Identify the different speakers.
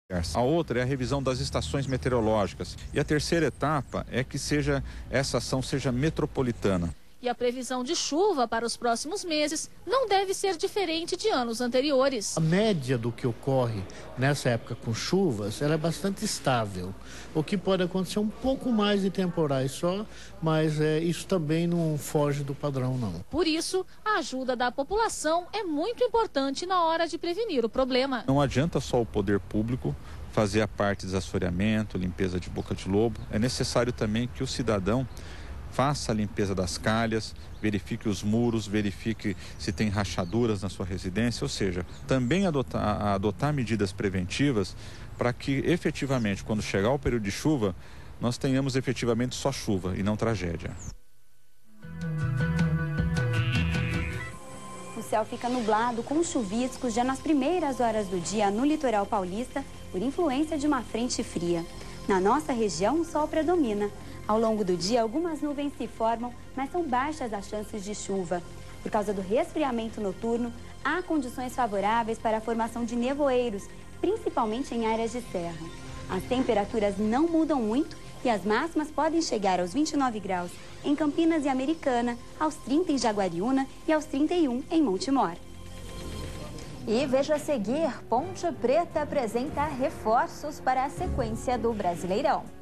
Speaker 1: A outra é a revisão das estações meteorológicas. E a terceira etapa é que essa ação seja metropolitana.
Speaker 2: E a previsão de chuva para os próximos meses não deve ser diferente de anos anteriores.
Speaker 3: A média do que ocorre nessa época com chuvas, ela é bastante estável. O que pode acontecer um pouco mais de temporais só, mas isso também não foge do padrão, não.
Speaker 2: Por isso, a ajuda da população é muito importante na hora de prevenir o problema.
Speaker 1: Não adianta só o poder público fazer a parte de desassoreamento, limpeza de boca de lobo. É necessário também que o cidadão faça a limpeza das calhas, verifique os muros, verifique se tem rachaduras na sua residência, ou seja, também adotar medidas preventivas para que efetivamente, quando chegar o período de chuva, nós tenhamos efetivamente só chuva e não tragédia.
Speaker 4: O céu fica nublado com chuviscos já nas primeiras horas do dia no litoral paulista, por influência de uma frente fria. Na nossa região, o sol predomina. Ao longo do dia, algumas nuvens se formam, mas são baixas as chances de chuva. Por causa do resfriamento noturno, há condições favoráveis para a formação de nevoeiros, principalmente em áreas de serra. As temperaturas não mudam muito e as máximas podem chegar aos 29 graus em Campinas e Americana, aos 30 em Jaguariúna e aos 31 em Montemor.
Speaker 5: E veja a seguir, Ponte Preta apresenta reforços para a sequência do Brasileirão.